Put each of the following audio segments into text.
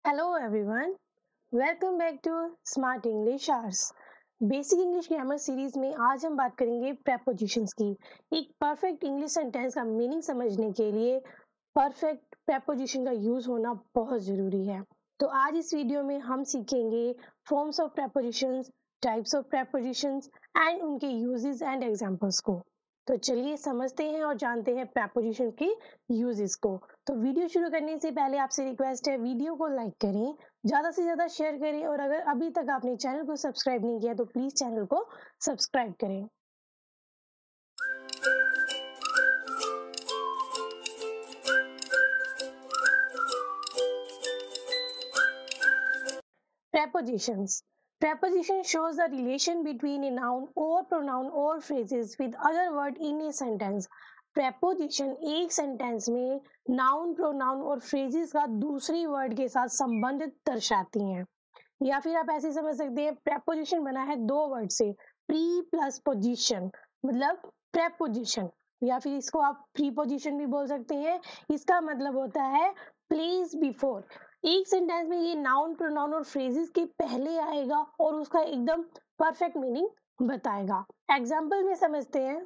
Hello everyone, welcome back to Smart English Hours. Basic English grammar series में आज हम बात करेंगे प्रेपोजिशंस की। एक परफेक्ट इंग्लिश सेंटेंस का मीनिंग समझने के लिए परफेक्ट प्रेपोजिशन का यूज होना बहुत जरूरी है। तो आज इस वीडियो में हम सीखेंगे forms of prepositions, types of prepositions and उनके यूजेस एंड एग्जांपल्स को। तो चलिए समझते हैं और जानते हैं प्रेपोजिशन के यूजेस को। तो वीडियो शुरू करने से पहले आपसे रिक्वेस्ट है, वीडियो को लाइक करें, ज़्यादा से ज़्यादा शेयर करें और अगर अभी तक आपने चैनल को सब्सक्राइब नहीं किया तो प्लीज़ चैनल को सब्सक्राइब करें। Prepositions. Preposition shows the relation between a noun or pronoun or phrases with other word in a sentence. Preposition एक सेंटेंस में नाउन, प्रोनाउन और फ्रेजेस का दूसरी वर्ड के साथ संबंध दर्शाती हैं। या फिर आप ऐसे समझ सकते हैं, प्रेपोजिशन बना है दो वर्ड से, प्री प्लस पोजिशन मतलब प्रेपोजिशन, या फिर इसको आप प्रीपोजिशन भी बोल सकते हैं। इसका मतलब होता है प्लेस बिफोर। एक सेंटेंस में ये नाउन, प्रोनाउन और फ्रेजेस के पहले आएगा और उसका एकदम परफेक्ट मीनिंग बताएगा। एग्जाम्पल में समझते हैं,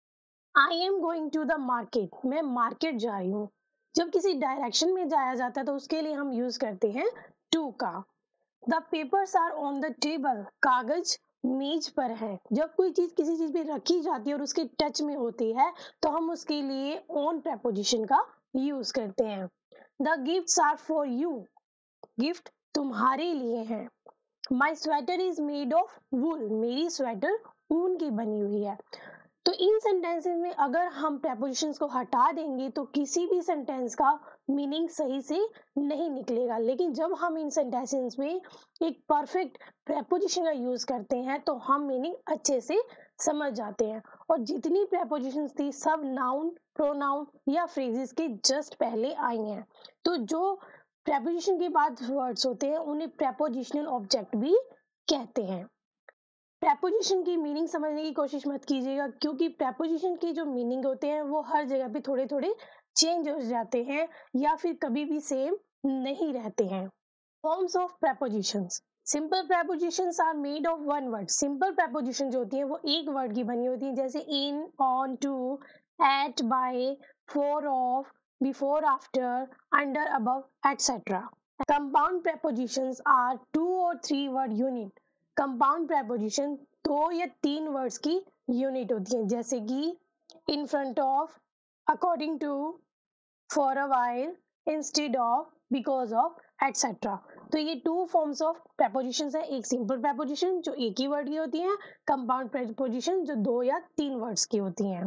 I am going to the market, मैं मार्केट जा रही हूँ। जब किसी डायरेक्शन में जाया जाता है तो उसके लिए हम यूज करते हैं टू का। The papers are on the table, कागज मेज पर है। जब कोई चीज किसी चीज पे रखी जाती है और उसके टच में होती है तो हम उसके लिए ऑन प्रेपोजिशन का यूज करते हैं। The gifts are for you, gift तुम्हारे लिए है। My sweater is made of wool, मेरी स्वेटर ऊन की बनी हुई है। तो इन सेंटेंसेस में अगर हम प्रेपोजिशंस को हटा देंगे तो किसी भी सेंटेंस का मीनिंग सही से नहीं निकलेगा। लेकिन जब हम इन सेंटेंसेस में एक परफेक्ट प्रेपोजिशन का यूज करते हैं तो हम मीनिंग अच्छे से समझ जाते हैं। और जितनी प्रेपोजिशंस थी सब नाउन, प्रोनाउन या फ्रेजेस के जस्ट पहले आई हैं। तो जो प्रेपोजिशन के बाद वर्ड्स होते हैं उन्हें प्रेपोजिशनल ऑब्जेक्ट भी कहते हैं। प्रेपोजिशन की मीनिंग समझने की कोशिश मत कीजिएगा, क्योंकि प्रेपोजिशन के जो मीनिंग होते हैं वो हर जगह पे थोड़े थोड़े चेंज हो जाते हैं या फिर कभी भी सेम नहीं रहते हैं। Forms of prepositions. Simple prepositions are made of one word. Simple preposition जो होती है वो एक वर्ड की बनी होती है, जैसे in, on, to, at, by, for, of, before, after, under, above, etcetera. Compound prepositions are two और three word unit. Compound preposition दो या तीन वर्ड्स की यूनिट होती है, जैसे कि in front of, according to, for a while, instead of, because of, etcetera. तो ये टू फॉर्म्स ऑफ प्रेपोजिशंस है। एक सिंपल प्रेपोजिशन जो एक ही वर्ड की होती है, कंपाउंड प्रेपोजिशन जो दो या तीन वर्ड्स की होती हैं।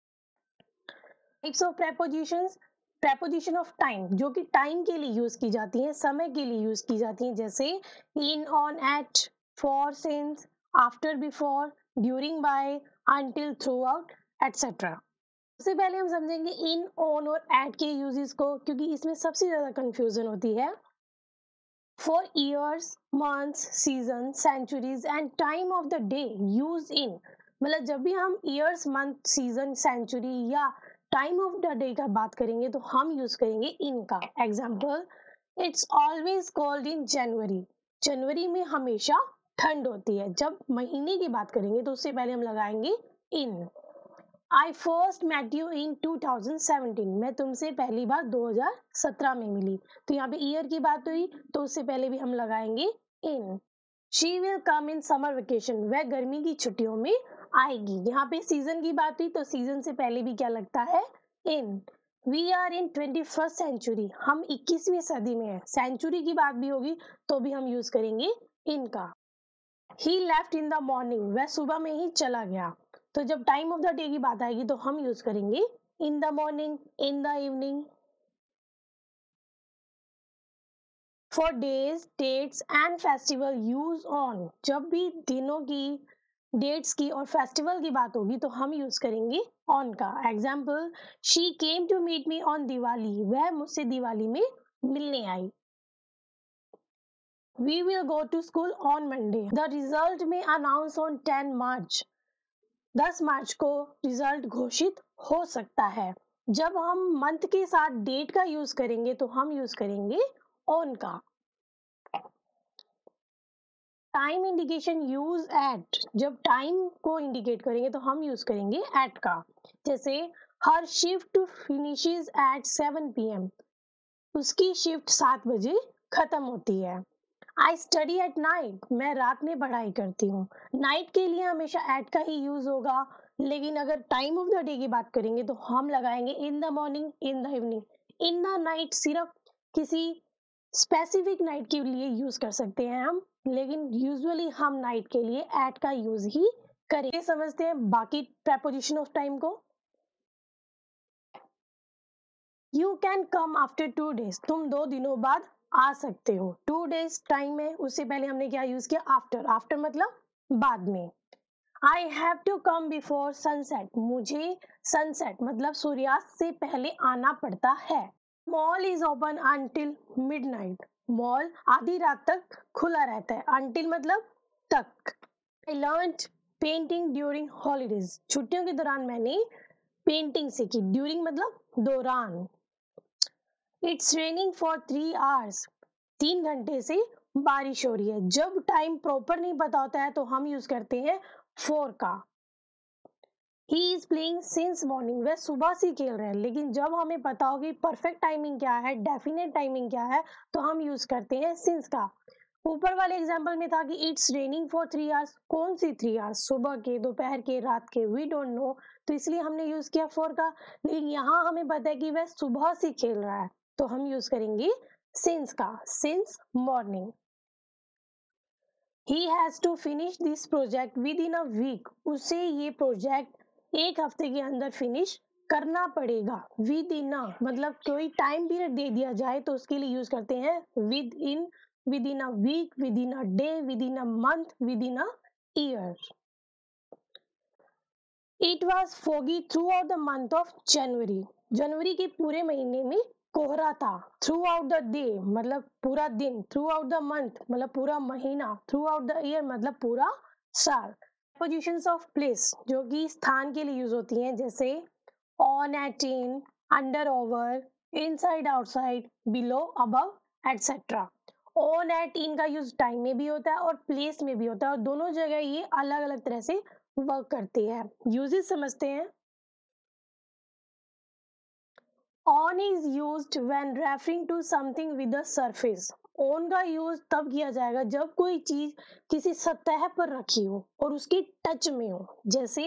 Types of prepositions. Preposition of time जो कि टाइम के लिए यूज की जाती है, समय के लिए यूज की जाती है, जैसे in, on, at, for, since, after, before, during, by, until, throughout, etcetera. सबसे पहले हम समझेंगे इन, ऑन और एट के यूजेस को, क्योंकि इसमें सबसे ज्यादा कंफ्यूजन होती है। For years, months, season, centuries and time of the day use in. मतलब जब भी हम ईयर्स, मंथ, सीजन, सेंचुरी या टाइम ऑफ द डे का बात करेंगे तो हम यूज करेंगे इन का। Example, it's always cold in January, जनवरी में हमेशा ठंड होती है। जब महीने की बात करेंगे तो उससे पहले हम लगाएंगे इन। I first met you in 2017, मैं तुमसे पहली बार 2017 में मिली। तो यहाँ पे ईयर की बात हुई तो उससे पहले भी हम लगाएंगे in। She will come in summer vacation, वह गर्मी की छुट्टियों में आएगी। यहाँ पे सीजन की बात हुई तो सीजन से पहले भी क्या लगता है, in। We are in 21st century, हम 21वीं सदी में है। सेंचुरी की बात भी होगी तो भी हम यूज करेंगे in का। He left in the morning, वह सुबह में ही चला गया। तो जब टाइम ऑफ द डे की बात आएगी तो हम यूज करेंगे in the morning, in the evening. For days, dates and festival use on, जब भी दिनों की, डेट्स की और फेस्टिवल की बात होगी तो हम यूज करेंगे ऑन का। Example, she came to meet me on Diwali, वह मुझसे दिवाली में मिलने आई। We will go to school on Monday. The result may announce on 10 March. 10 मार्च को रिजल्ट घोषित हो सकता है। जब हम मंथ के साथ डेट का यूज करेंगे तो हम यूज करेंगे ऑन का। टाइम इंडिकेशन यूज एट, जब टाइम को इंडिकेट करेंगे तो हम यूज करेंगे एट का। जैसे her shift finishes at 7 PM, उसकी शिफ्ट 7 बजे खत्म होती है। आई स्टडी एट नाइट, मैं रात में पढ़ाई करती हूँ। नाइट के लिए हमेशा एट का ही यूज होगा, लेकिन अगर टाइम ऑफ द डे की बात करेंगे तो हम लगाएंगे in the morning, in the evening. In the night सिर्फ किसी स्पेसिफिक नाइट के लिए यूज कर सकते हैं हम, लेकिन यूजुअली हम नाइट के लिए एट का यूज ही करें। समझते हैं बाकी प्रेपोजिशन ऑफ टाइम को। You can come after 2 days, तुम 2 दिनों बाद आ सकते हो। 2 days टाइम है, उससे पहले हमने क्या यूज किया, आफ्टर। आफ्टर मतलब बाद में। I have to come before sunset, मुझे सनसेट मतलब सूर्यास्त से पहले आना पड़ता है। Mall is open until midnight, mall आधी रात तक खुला रहता है। अंटिल मतलब तक। I learned painting during holidays, छुट्टियों के दौरान मैंने पेंटिंग सीखी। ड्यूरिंग मतलब दौरान। इट्स रेनिंग फॉर 3 hours, 3 घंटे से बारिश हो रही है। जब टाइम प्रॉपर नहीं पता होता है तो हम यूज करते हैं फॉर का। He is playing since morning, वह सुबह से खेल रहे हैं। लेकिन जब हमें पता होगी परफेक्ट टाइमिंग क्या है, डेफिनेट टाइमिंग क्या है, तो हम यूज करते हैं सिंस का। ऊपर वाले एग्जाम्पल में था कि इट्स रेनिंग फॉर 3 hours, कौन सी 3 hours, सुबह के, दोपहर के, रात के, वी डोंट नो, तो इसलिए हमने यूज किया फॉर का। लेकिन यहाँ हमें पता है कि वह सुबह से खेल रहा है, तो हम यूज करेंगे सिंस का, since morning. He has to finish this project within a week, उसे ये प्रोजेक्ट एक हफ्ते के अंदर फिनिश करना पड़ेगा। विद इन अ मतलब कोई टाइम पीरियड दे दिया जाए तो उसके लिए यूज करते हैं within, within a week, within a day, within a month, within a year. It was foggy throughout the month of January. जनवरी के पूरे महीने में कोहरा था। Throughout the day मतलब पूरा दिन, throughout the month मतलब पूरा महीना, throughout the year मतलब पूरा साल। Prepositions of place जो कि स्थान के लिए यूज होती हैं, जैसे on, at, in, under, over, inside, outside, below, above, etc. On at in का यूज टाइम में भी होता है और प्लेस में भी होता है, और दोनों जगह ये अलग अलग तरह से वर्क करती है। यूजेस समझते हैं। On is used when referring to something with a surface, on का यूज तब किया जाएगा जब कोई चीज किसी सतह पर रखी हो और उसकी टच में हो। जैसे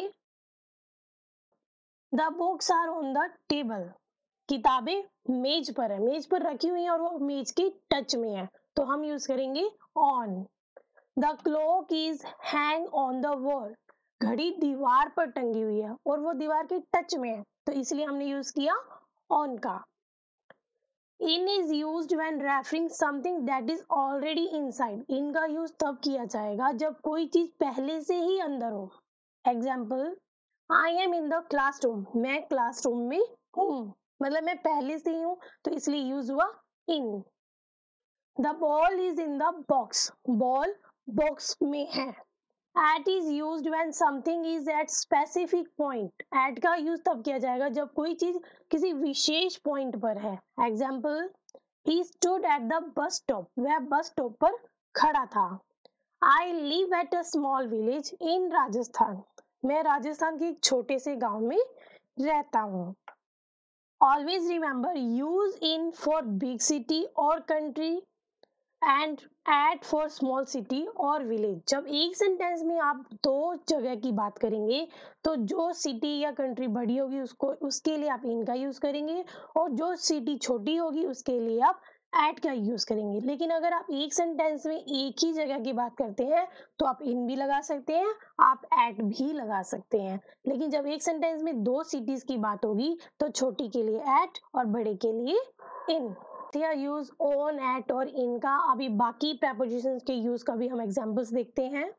the books are on the table, किताबें मेज पर है, मेज पर रखी हुई है और वो मेज की टच में है, तो हम यूज करेंगे on. The clock is hang on the wall, घड़ी दीवार पर टंगी हुई है और वो दीवार के टच में है, तो इसलिए हमने यूज किया ऑन का। In is used when referring something that is already inside, in का यूज तब किया जाएगा जब कोई चीज पहले से ही अंदर हो। Example, I am in the classroom, मैं क्लासरूम में हूँ, मतलब मैं पहले से ही हूँ, तो इसलिए यूज हुआ in. The ball is in the box, ball box में है। At is used when something is at specific point, at का यूज तब किया जाएगा जब कोई चीज किसी विशेष पॉइंट पर है। Example, he stood at the bus stop, वह बस स्टॉप पर खड़ा था। I live at a small village in Rajasthan, मैं राजस्थान के एक छोटे से गांव में रहता हूँ। Always remember, use in for big city और country and at for small city और विलेज। जब एक सेंटेंस में आप दो जगह की बात करेंगे तो जो सिटी या कंट्री बड़ी होगी उसको, उसके लिए आप इन का यूज करेंगे, और जो सिटी छोटी होगी उसके लिए आप एट का यूज करेंगे। लेकिन अगर आप एक सेंटेंस में एक ही जगह की बात करते हैं तो आप इन भी लगा सकते हैं, आप एट भी लगा सकते हैं। लेकिन जब एक सेंटेंस में दो सिटीज की बात होगी तो छोटी के लिए एट और बड़े के लिए इन। यूज ऑन, एट और इन का। अभी बाकी प्रेपोजिशंस के यूज का भी हम एग्जांपल्स देखते हैं।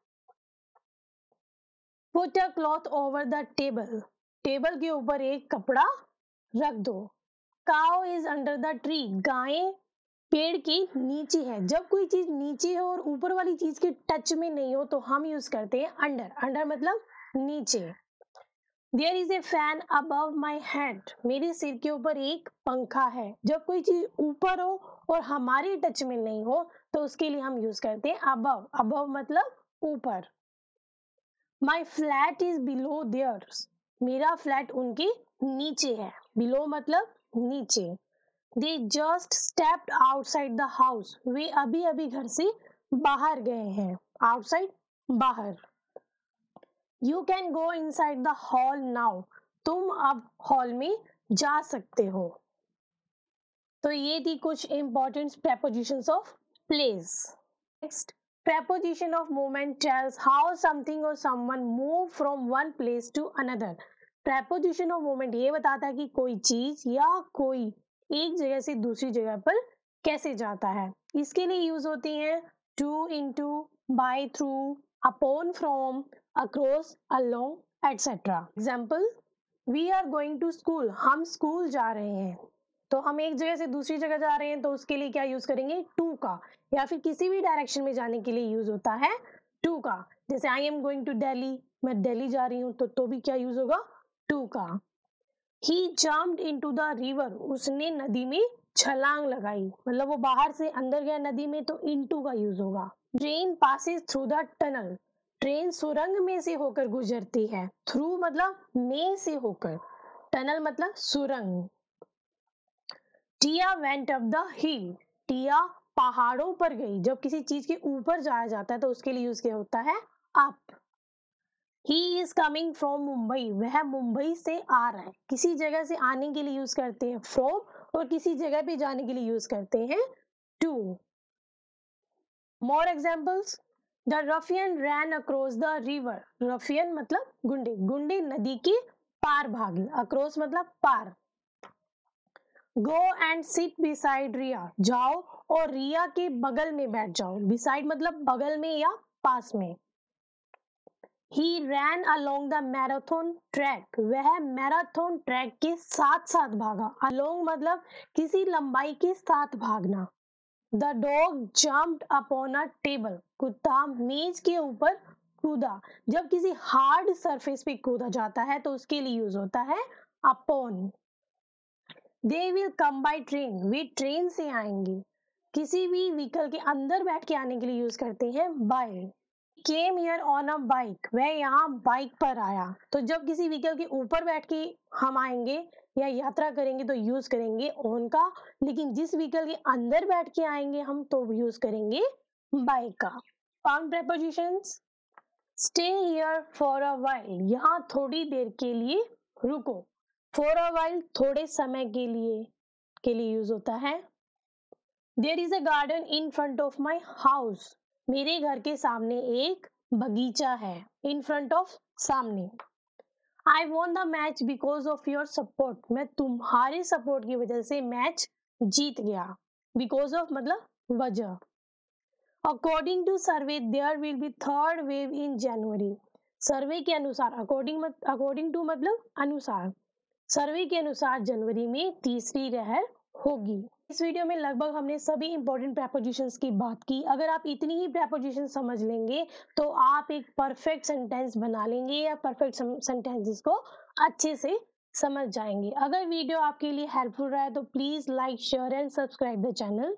Put a cloth over the table, table के ऊपर एक कपड़ा रख दो। Cow is under the tree, गाय पेड़ के नीचे है। जब कोई चीज नीचे हो और ऊपर वाली चीज के टच में नहीं हो तो हम यूज करते हैं अंडर, अंडर मतलब नीचे। There is a fan above my head, मेरे सिर के ऊपर एक पंखा है। जब कोई चीज ऊपर हो और हमारे टच में नहीं हो तो उसके लिए हम यूज करते हैं अबव। अबव मतलब ऊपर। My flat is below theirs, मेरा फ्लैट उनके नीचे है। बिलो मतलब नीचे। They just stepped outside the house, वे अभी अभी घर से बाहर गए हैं। आउटसाइड बाहर। You can go inside the hall now, तुम अब हॉल में जा सकते हो। तो ये थी कुछ important prepositions of place. Next, preposition of movement tells how something or someone move from one place to another। preposition of movement ये बताता है कि कोई चीज या कोई एक जगह से दूसरी जगह पर कैसे जाता है। इसके लिए यूज होती हैं to, into, by, through, upon, from, across, along, etc। Example, we are going to school, हम स्कूल जा रहे हैं। तो हम एक जगह से दूसरी जगह जा रहे हैं तो उसके लिए क्या यूज करेंगे, टू का। या फिर किसी भी डायरेक्शन में जाने के लिए यूज होता है टू का। जैसे I am going to Delhi, मैं दिल्ली जा रही हूँ, तो भी क्या यूज होगा, टू का। He jumped into the river, उसने नदी में छलांग लगाई, मतलब वो बाहर से अंदर गया नदी में, तो इनटू का यूज होगा। Train passes through the tunnel, train सुरंग में से होकर गुजरती है। थ्रू मतलब में से होकर, टनल मतलब सुरंग। Tia went up the hill, Tia पहाड़ों पर गई। जब किसी चीज के ऊपर जाया जाता है तो उसके लिए यूज किया होता है up. He is coming from Mumbai, वह मुंबई से आ रहा है। किसी जगह से आने के लिए यूज करते हैं फ्रॉम, और किसी जगह पे जाने के लिए यूज करते हैं to. More examples, the ruffian ran across the river, ruffian मतलब गुंडे, गुंडे नदी के पार भागे। अक्रॉस मतलब पार। Go and sit beside Riya, जाओ और रिया के बगल में बैठ जाओ। बिसाइड मतलब बगल में या पास में। He ran along the marathon track, वह मैराथन ट्रैक के साथ साथ भागा। अलोंग मतलब किसी लंबाई के साथ भागना। The dog jumped upon a table, कुत्ता मेज के ऊपर कूदा। जब किसी हार्ड सरफेस पे कूदा जाता है तो उसके लिए यूज होता है upon. They will come by train, वे ट्रेन से आएंगे। किसी भी व्हीकल के अंदर बैठ के आने के लिए यूज करते हैं by. Came here on a bike, वह यहाँ बाइक पर आया। तो जब किसी व्हीकल के ऊपर बैठ के हम आएंगे या यात्रा करेंगे तो यूज करेंगे ऑन का, लेकिन जिस व्हीकल के अंदर बैठ के आएंगे हम तो यूज करेंगे बाय का। Found prepositions, stay here for a while, यहाँ थोड़ी देर के लिए रुको। फॉर अ वाइल थोड़े समय के लिए यूज होता है। There is a garden in front of my house, मेरे घर के सामने एक बगीचा है। इन फ्रंट ऑफ सामने। I won the match because of your support, मैं तुम्हारे सपोर्ट की वजह से मैच जीत गया। बिकॉज ऑफ मतलब वजह। According to survey there will be third wave in January, survey के अनुसार। अकॉर्डिंग टू मतलब अनुसार। सर्वे के अनुसार जनवरी में तीसरी लहर होगी। इस वीडियो में लगभग हमने सभी इंपॉर्टेंट प्रेपोजिशंस की बात की। अगर आप इतनी ही प्रेपोजिशन समझ लेंगे तो आप एक परफेक्ट सेंटेंस बना लेंगे या परफेक्ट सेंटेंसेस को अच्छे से समझ जाएंगे। अगर वीडियो आपके लिए हेल्पफुल रहा है तो please like, share and subscribe the channel.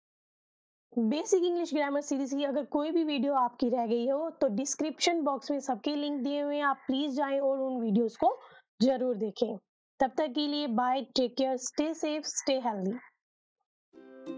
Basic English grammar series की अगर कोई भी वीडियो आपकी रह गई हो तो डिस्क्रिप्शन बॉक्स में सबके लिंक दिए हुए हैं, आप प्लीज जाएं और उन वीडियोस को जरूर देखें। तब तक के लिए bye, take care, stay safe, stay healthy.